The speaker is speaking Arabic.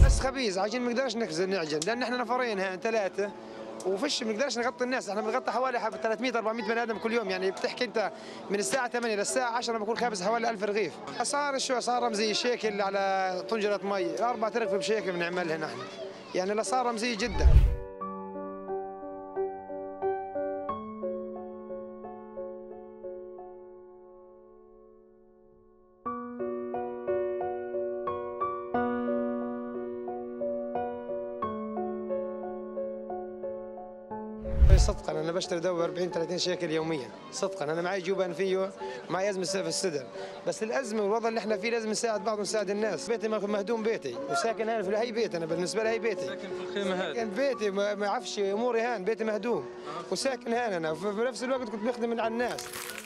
بس خبيز عشان ما نقدرش نعجن، لان احنا نفرين هان 3 وفش ما نقدرش نغطي الناس. احنا بنغطي حوالي 300 400 بني ادم كل يوم، يعني بتحكي انت من الساعه 8 للساعه 10 بكون خابز حوالي 1000 رغيف. اسعار شو اسعار رمزيه، شيكل على طنجره مي، 4 رغيف بشيكل بنعملها نحن، يعني الاسعار رمزيه جدا. صدقا انا بشتري دواء 40 30 شيكل يوميا، صدقا انا معي جوبان فيه، معي ازمه في الصدر، بس الازمه والوضع اللي احنا فيه لازم نساعد بعض ونساعد الناس. بيتي مهدوم بيتي وساكن هنا في هي بيت، انا بالنسبه لي هي بيتي، ساكن في الخيمه هذه، ساكن بيتي ما عفش اموري هان، بيتي مهدوم وساكن هنا انا، وفي نفس الوقت كنت بخدم على الناس.